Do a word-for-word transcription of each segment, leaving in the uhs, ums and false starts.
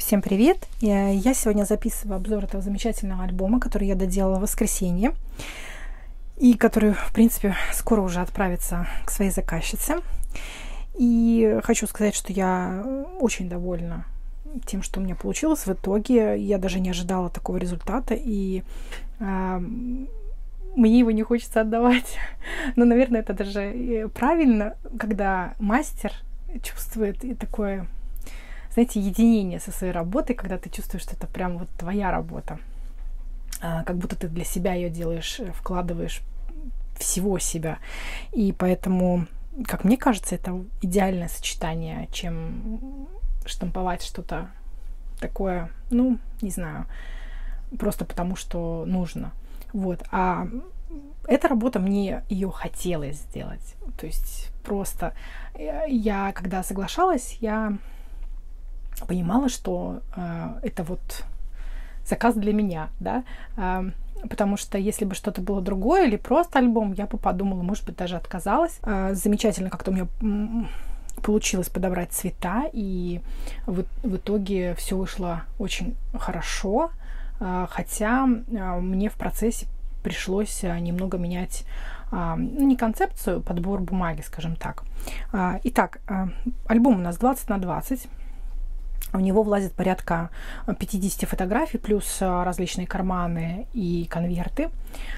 Всем привет! Я сегодня записываю обзор этого замечательного альбома, который я доделала в воскресенье и который, в принципе, скоро уже отправится к своей заказчице. И хочу сказать, что я очень довольна тем, что у меня получилось в итоге. Я даже не ожидала такого результата, и э, мне его не хочется отдавать. Но, наверное, это даже правильно, когда мастер чувствует и такое, знаете, единение со своей работой, когда ты чувствуешь, что это прям вот твоя работа. А, как будто ты для себя ее делаешь, вкладываешь всего себя. И поэтому, как мне кажется, это идеальное сочетание, чем штамповать что-то такое, ну, не знаю, просто потому что нужно. Вот. А эта работа, мне ее хотелось сделать. То есть просто я, когда соглашалась, я понимала, что э, это вот заказ для меня, да, э, потому что если бы что-то было другое или просто альбом, я бы подумала, может быть, даже отказалась. Э, замечательно как-то у меня получилось подобрать цвета, и в, в итоге все вышло очень хорошо, э, хотя э, мне в процессе пришлось немного менять э, не концепцию, подбор бумаги, скажем так. Э, итак, э, альбом у нас двадцать на двадцать. В него влазит порядка пятидесяти фотографий, плюс различные карманы и конверты.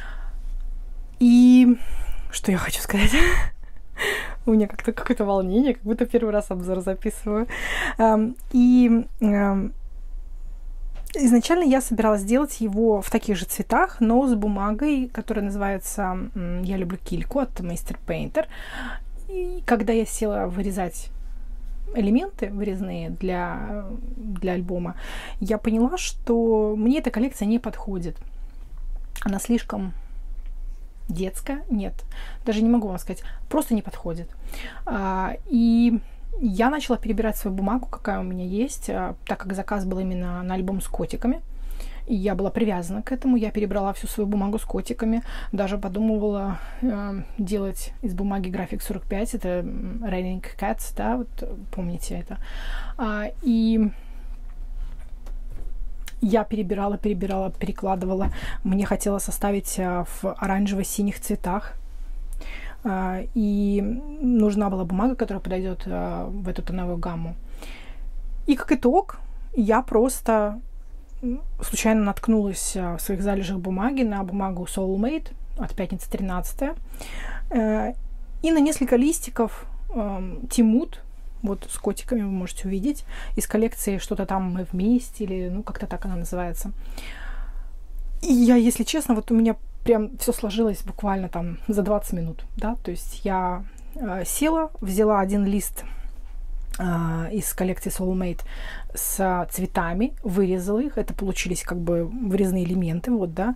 И что я хочу сказать? У меня как-то какое-то волнение, как будто первый раз обзор записываю. И изначально я собиралась сделать его в таких же цветах, но с бумагой, которая называется «Я люблю кильку» от Master Painter. И когда я села вырезать элементы вырезные для, для альбома, я поняла, что мне эта коллекция не подходит. Она слишком детская. Нет, даже не могу вам сказать. Просто не подходит. А, и я начала перебирать свою бумагу, какая у меня есть, а, так как заказ был именно на альбом с котиками. И я была привязана к этому. Я перебрала всю свою бумагу с котиками. Даже подумывала э, делать из бумаги график сорок пять. Это Raining Cats, да, вот помните это. А, и я перебирала, перебирала, перекладывала. Мне хотелось составить а, в оранжево-синих цветах. А, и нужна была бумага, которая подойдет а, в эту тоновую гамму. И как итог, я просто случайно наткнулась в своих залежах бумаги на бумагу Soulmate от пятницы тринадцатое и на несколько листиков Тимут, вот с котиками вы можете увидеть, из коллекции «Что-то там мы вместе», или ну как-то так она называется. И я, если честно, вот у меня прям все сложилось буквально там за двадцать минут, да, то есть я села, взяла один лист из коллекции Soulmate с цветами, вырезала их, это получились как бы вырезные элементы, вот, да,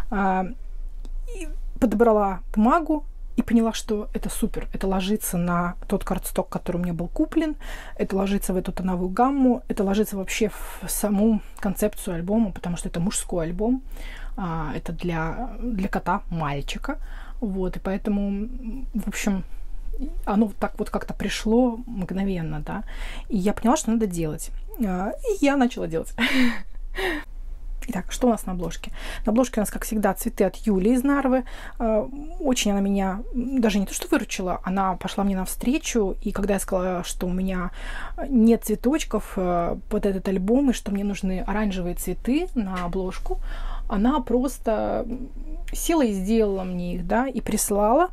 и подобрала бумагу и поняла, что это супер, это ложится на тот картсток, который у меня был куплен, это ложится в эту тоновую гамму, это ложится вообще в саму концепцию альбома, потому что это мужской альбом, это для, для кота, мальчика, вот, и поэтому, в общем, оно так вот как-то пришло мгновенно, да, и я поняла, что надо делать, и я начала делать. Итак, что у нас на обложке? На обложке у нас, как всегда, цветы от Юли из Нарвы. Очень она меня даже не то что выручила, она пошла мне навстречу, и когда я сказала, что у меня нет цветочков под этот альбом, и что мне нужны оранжевые цветы на обложку, она просто села и сделала мне их, да, и прислала.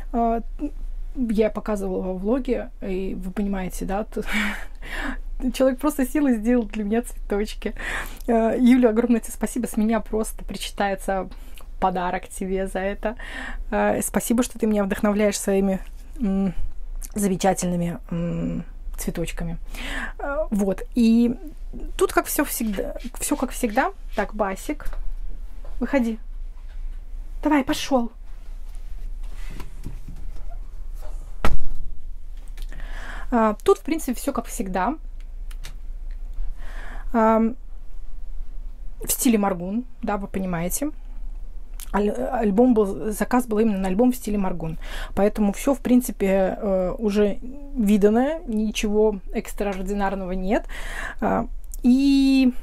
Я показывала во влоге, и вы понимаете, да, человек просто сел и сделал для меня цветочки. Юля, огромное тебе спасибо, с меня просто причитается подарок тебе за это. Спасибо, что ты меня вдохновляешь своими м, замечательными м, цветочками. Вот, и тут как все всегда, все как всегда. Так, Басик, выходи. Давай, пошел. Тут, в принципе, все как всегда. В стиле Маргун, да, вы понимаете. Альбом был, заказ был именно на альбом в стиле Маргун. Поэтому все, в принципе, уже виданное, ничего экстраординарного нет. И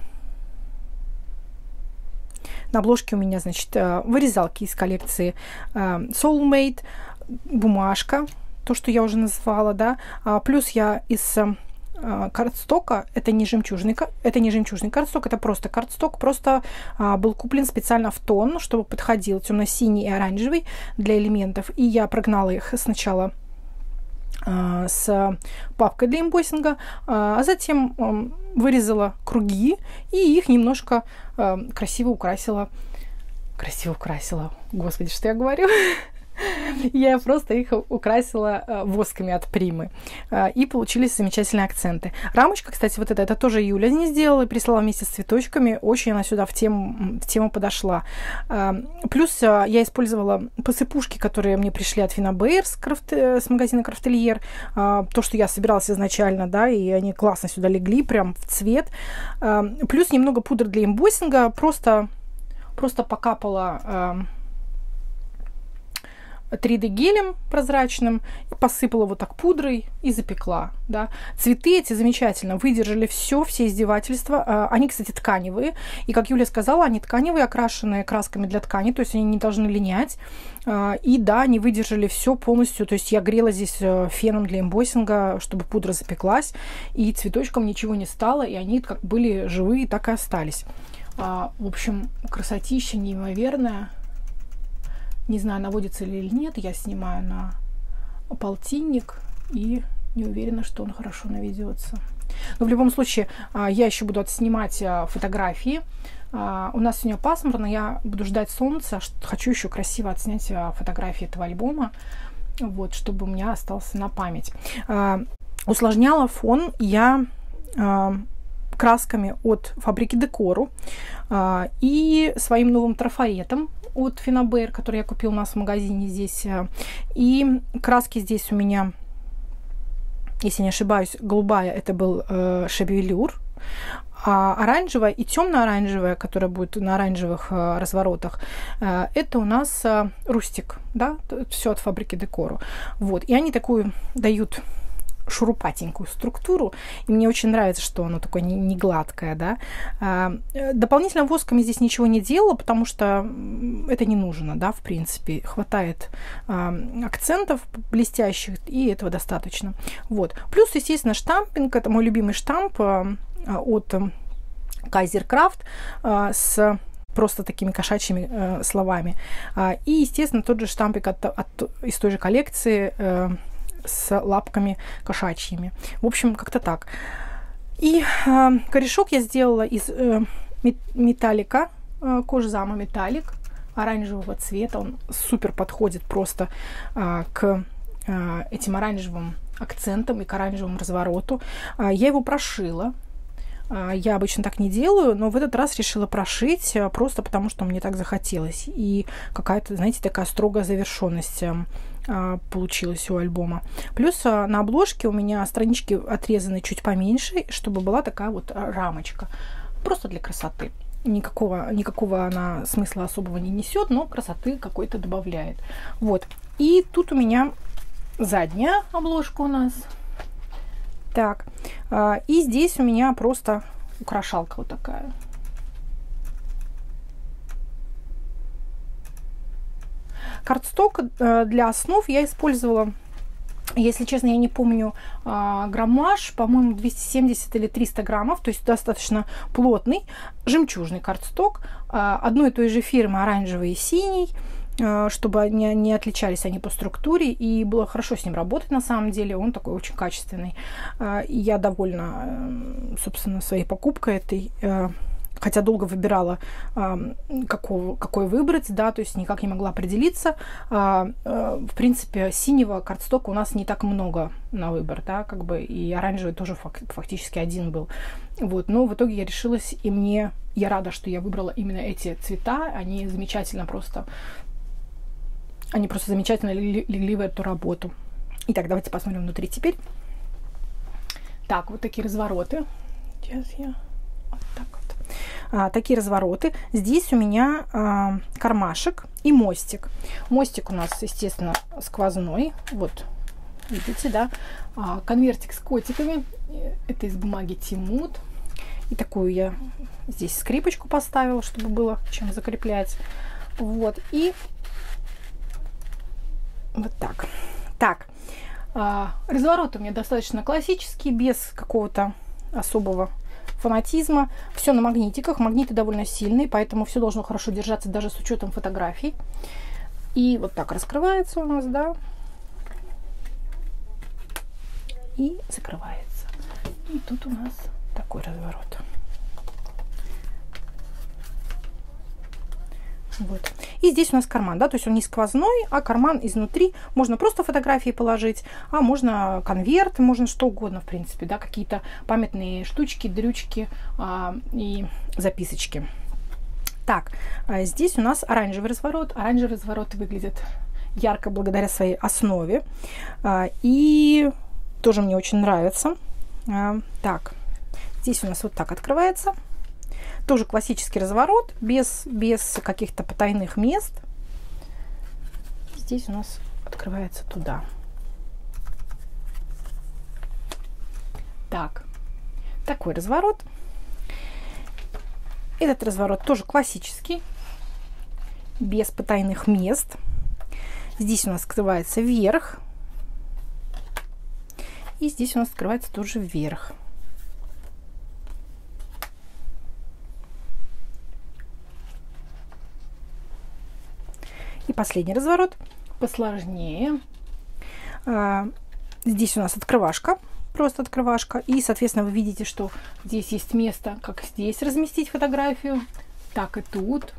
на обложке у меня, значит, вырезалки из коллекции Soulmate, бумажка, то, что я уже назвала, да, плюс я из картстока, это не жемчужный, это не жемчужный картсток, это просто картсток, просто а, был куплен специально в тон, чтобы подходил темно-синий и оранжевый для элементов, и я прогнала их сначала а, с папкой для эмбоссинга, а, а затем а, вырезала круги и их немножко а, красиво украсила, красиво украсила, господи, что я говорю? Я просто их украсила восками от Примы. И получились замечательные акценты. Рамочка, кстати, вот эта, это тоже Юля не сделала и прислала вместе с цветочками. Очень она сюда в тему, в тему подошла. Плюс я использовала посыпушки, которые мне пришли от Финабейр с, крафт, с магазина Крафтельер. То, что я собиралась изначально, да, и они классно сюда легли, прям в цвет. Плюс немного пудры для эмбоссинга. Просто, просто покапала три дэ гелем прозрачным, посыпала вот так пудрой и запекла, да. Цветы эти замечательно выдержали все, все издевательства. Они, кстати, тканевые. И, как Юля сказала, они тканевые, окрашенные красками для ткани, то есть они не должны линять. И да, они выдержали все полностью. То есть я грела здесь феном для эмбоссинга, чтобы пудра запеклась, и цветочкам ничего не стало, и они как были живые, так и остались. В общем, красотища неимоверная. Не знаю, наводится ли или нет, я снимаю на полтинник и не уверена, что он хорошо наведется. Но в любом случае, я еще буду отснимать фотографии. У нас сегодня пасмурно, я буду ждать солнца. Хочу еще красиво отснять фотографии этого альбома, вот, чтобы у меня остался на память. Усложняла фон я красками от фабрики Декору и своим новым трафаретом от Финабейр, который я купил у нас в магазине здесь. И краски здесь у меня, если не ошибаюсь, голубая, это был э, Шевелюр, а оранжевая и темно-оранжевая, которая будет на оранжевых э, разворотах, э, это у нас э, Рустик, да, все от фабрики Декору. Вот, и они такую дают шурупатенькую структуру, и мне очень нравится, что оно такое не, не гладкое, да. А, дополнительно восками здесь ничего не делала, потому что это не нужно, да, в принципе, хватает а, акцентов блестящих, и этого достаточно. Вот. Плюс, естественно, штампинг, это мой любимый штамп а, от Kaiser Craft а, с просто такими кошачьими э, словами. А, и, естественно, тот же штампик от, от, из той же коллекции э, с лапками кошачьими. В общем, как-то так. И э, корешок я сделала из э, металлика, э, кожзама металлик, оранжевого цвета. Он супер подходит просто э, к э, этим оранжевым акцентам и к оранжевому развороту. Э, я его прошила. Э, я обычно так не делаю, но в этот раз решила прошить э, просто потому, что мне так захотелось. И какая-то, знаете, такая строгая завершенность э, получилось у альбома. Плюс на обложке у меня странички отрезаны чуть поменьше, чтобы была такая вот рамочка. Просто для красоты. Никакого, никакого она смысла особого не несет, но красоты какой-то добавляет. Вот. И тут у меня задняя обложка у нас. Так. И здесь у меня просто украшалка вот такая. Картсток для основ я использовала, если честно, я не помню граммаж, по-моему, двести семьдесят или триста граммов, то есть достаточно плотный жемчужный картсток одной и той же фирмы, оранжевый и синий, чтобы они не отличались они по структуре, и было хорошо с ним работать на самом деле, он такой очень качественный. Я довольна, собственно, своей покупкой этой. Хотя долго выбирала, э, какого, какой выбрать, да, то есть никак не могла определиться. Э, э, в принципе, синего картстока у нас не так много на выбор, да, как бы, и оранжевый тоже фак фактически один был. Вот, но в итоге я решилась, и мне, я рада, что я выбрала именно эти цвета, они замечательно просто, они просто замечательно легли, легли в эту работу. Итак, давайте посмотрим внутри теперь. Так, вот такие развороты. Сейчас я вот так вот. А, такие развороты. Здесь у меня а, кармашек и мостик. Мостик у нас, естественно, сквозной. Вот, видите, да? А, конвертик с котиками. Это из бумаги Тимут. И такую я здесь скрипочку поставила, чтобы было чем закреплять. Вот. И вот так. Так. Разворот у меня достаточно классический, без какого-то особого фанатизма. Все на магнитиках. Магниты довольно сильные, поэтому все должно хорошо держаться даже с учетом фотографий. И вот так раскрывается у нас, да. И закрывается. И тут у нас такой разворот. Вот. И здесь у нас карман, да, то есть он не сквозной, а карман изнутри. Можно просто фотографии положить, а можно конверт, можно что угодно, в принципе, да, какие-то памятные штучки, дрючки а, и записочки. Так, а здесь у нас оранжевый разворот. Оранжевый разворот выглядит ярко благодаря своей основе. А, и тоже мне очень нравится. А, так, здесь у нас вот так открывается. Тоже классический разворот, без, без каких-то потайных мест. Здесь у нас открывается туда. Так, такой разворот. Этот разворот тоже классический, без потайных мест. Здесь у нас открывается вверх. И здесь у нас открывается тоже вверх. И последний разворот, посложнее. А, здесь у нас открывашка, просто открывашка. И, соответственно, вы видите, что здесь есть место, как здесь разместить фотографию, так и тут.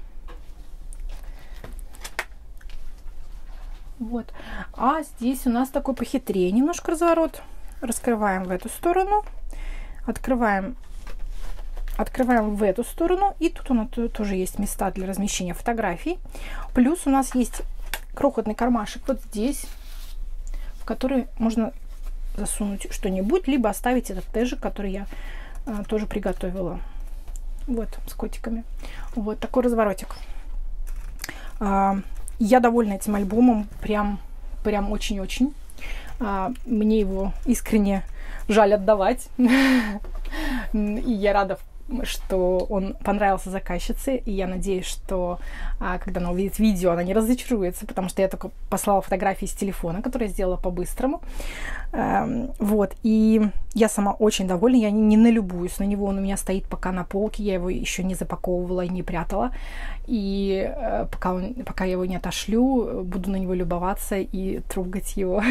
Вот. А здесь у нас такой похитрее немножко разворот. Раскрываем в эту сторону, открываем Открываем в эту сторону, и тут у нас тоже есть места для размещения фотографий. Плюс у нас есть крохотный кармашек вот здесь, в который можно засунуть что-нибудь, либо оставить этот тежик, который я а, тоже приготовила. Вот, с котиками. Вот такой разворотик. А, я довольна этим альбомом, прям, прям очень-очень. А, мне его искренне жаль отдавать. И я рада, что он понравился заказчице, и я надеюсь, что а, когда она увидит видео, она не разочаруется, потому что я только послала фотографии с телефона, которые я сделала по-быстрому. Эм, вот, и я сама очень довольна, я не, не налюбуюсь на него, он у меня стоит пока на полке, я его еще не запаковывала и не прятала, и э, пока, он, пока я его не отошлю, буду на него любоваться и трогать его.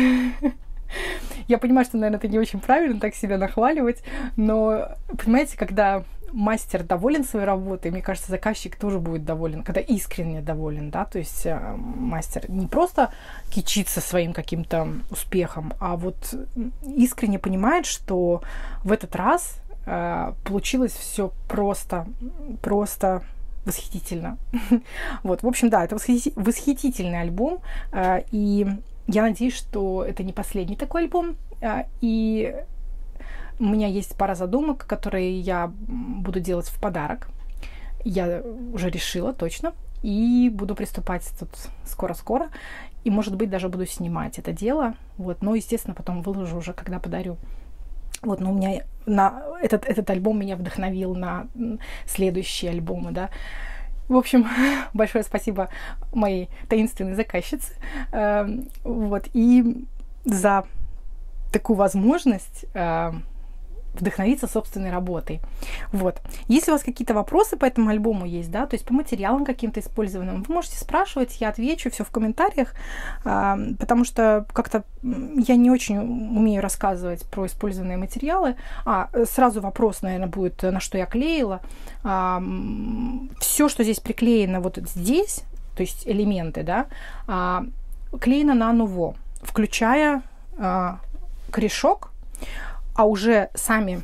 Я понимаю, что, наверное, это не очень правильно так себя нахваливать, но, понимаете, когда мастер доволен своей работой, мне кажется, заказчик тоже будет доволен, когда искренне доволен, да, то есть э, мастер не просто кичится своим каким-то успехом, а вот искренне понимает, что в этот раз э, получилось все просто, просто восхитительно. Вот, в общем, да, это восхитительный альбом, э, и я надеюсь, что это не последний такой альбом, э, и у меня есть пара задумок, которые я буду делать в подарок. Я уже решила точно. И буду приступать тут скоро-скоро. И, может быть, даже буду снимать это дело. Вот. Но, естественно, потом выложу уже, когда подарю. Вот, но у меня на этот, этот альбом меня вдохновил на следующие альбомы, да. В общем, большое спасибо моей таинственной заказчице. Вот. И за такую возможность вдохновиться собственной работой. Вот. Если у вас какие-то вопросы по этому альбому есть, да, то есть по материалам каким-то использованным, вы можете спрашивать, я отвечу, все в комментариях, а, потому что как-то я не очень умею рассказывать про использованные материалы. А, сразу вопрос, наверное, будет, на что я клеила. А, все, что здесь приклеено вот здесь, то есть элементы, да, а, клеено на нуво, включая а, корешок. А уже сами,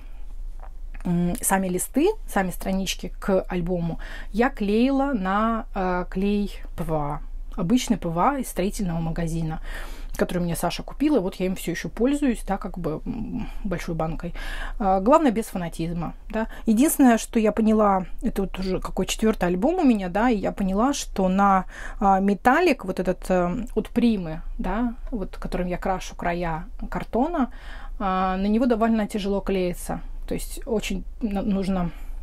сами листы, сами странички к альбому я клеила на э, клей ПВА. Обычный ПВА из строительного магазина, который мне Саша купила. И вот я им все еще пользуюсь, да, как бы большой банкой. Э, главное, без фанатизма. Да. Единственное, что я поняла, это вот уже какой четвертый альбом у меня, да, и я поняла, что на э, металлик, вот этот э, от Примы, да, вот которым я крашу края картона, на него довольно тяжело клеится. То есть очень нужно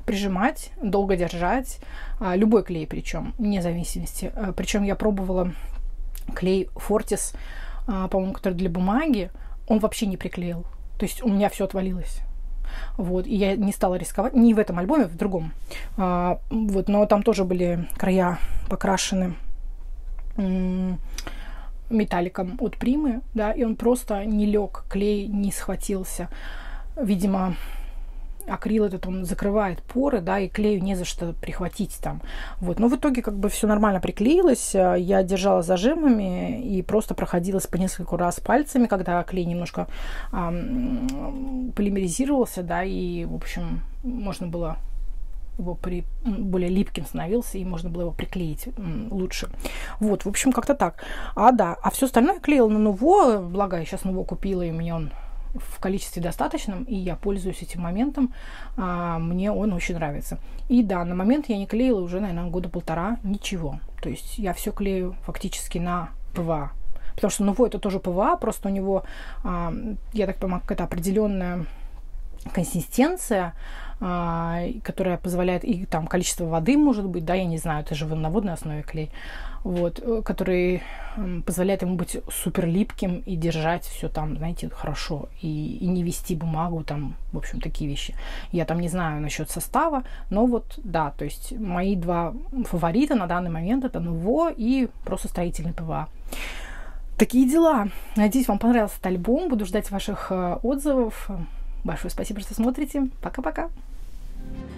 прижимать, долго держать, любой клей причем, вне зависимости. Причем я пробовала клей Fortis, по-моему, который для бумаги, он вообще не приклеил. То есть у меня все отвалилось. Вот, и я не стала рисковать, не в этом альбоме, в другом. А, вот, но там тоже были края покрашены м- металликом от Примы, да, и он просто не лег, клей не схватился. Видимо, акрил этот, он закрывает поры, да, и клею не за что прихватить там. Вот. Но в итоге как бы все нормально приклеилось. Я держала зажимами и просто проходилась по несколько раз пальцами, когда клей немножко эм, полимеризировался, да, и, в общем, можно было его при... более липким становился, и можно было его приклеить лучше. Вот, в общем, как-то так. А, да, а все остальное клеила на Nuvo, благо я сейчас Nuvo купила, и у меня он в количестве достаточном, и я пользуюсь этим моментом. А, мне он очень нравится. И да, на момент я не клеила уже, наверное, года полтора ничего. То есть я все клею фактически на ПВА. Потому что Nuvo это тоже ПВА, просто у него, а, я так понимаю, какая-то определенная консистенция, а, которая позволяет, и там количество воды может быть, да, я не знаю, это же на водной основе клей, вот, который позволяет ему быть супер липким и держать все там, знаете, хорошо, и, и не вести бумагу, там, в общем, такие вещи. Я там не знаю насчет состава, но вот, да, то есть мои два фаворита на данный момент это Nuvo и просто строительный ПВА. Такие дела. Надеюсь, вам понравился этот альбом. Буду ждать ваших отзывов. Большое спасибо, что смотрите. Пока-пока.